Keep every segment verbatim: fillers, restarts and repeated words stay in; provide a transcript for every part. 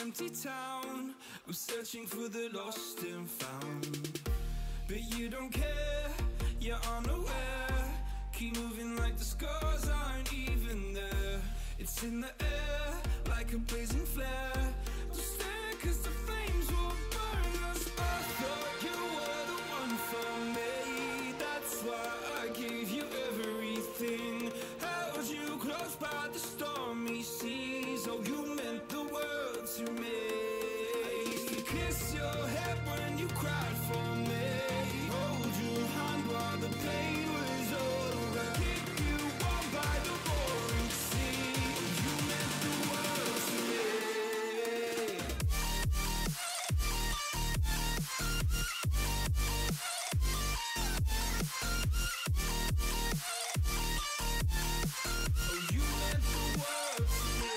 empty town. I'm searching for the lost and found, but you don't care, you're unaware. Keep moving like the scars aren't even there. It's in the air, like a blazing flare. Don't stare, cause the flames will burn us. I thought you were the one for me. That's why I gave you everything. Held you close by the stormy seas. Oh, you meant the world to me. I used to kiss your head when you cried for me. Hold your hand while the pain was over. Keep you warm by the roaring sea. You meant the world to me. Oh, you meant the world to me.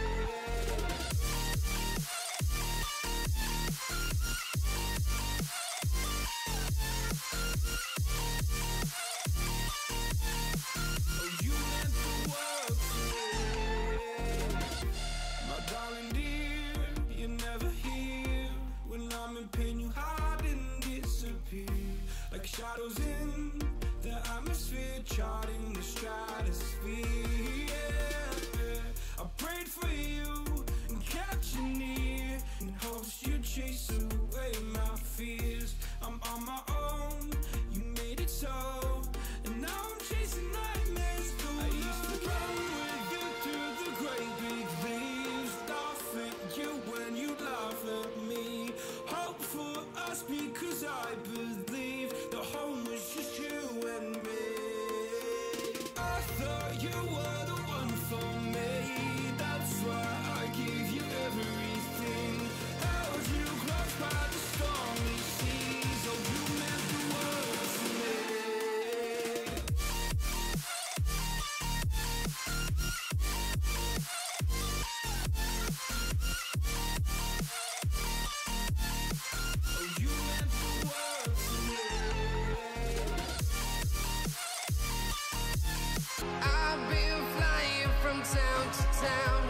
Oh, you meant the world to me. My darling dear, you're never here. When I'm in pain, you hide and disappear. Like shadows in the atmosphere, charting the stratosphere. Yeah. I prayed for you and kept you near, in hopes you'd chase away my fears. I'm on my own, you made it so, and now I'm chasing nightmares too. I used to run with you through the great big leaves, laugh at you when you laugh at me. Hope for us because I believe the home was just you and me. I thought you were the one for me. That's why I gave you everything. Held you close by the stormy seas. Oh, you meant the world to me. Oh, you meant the world to me. I've been flying from town to town,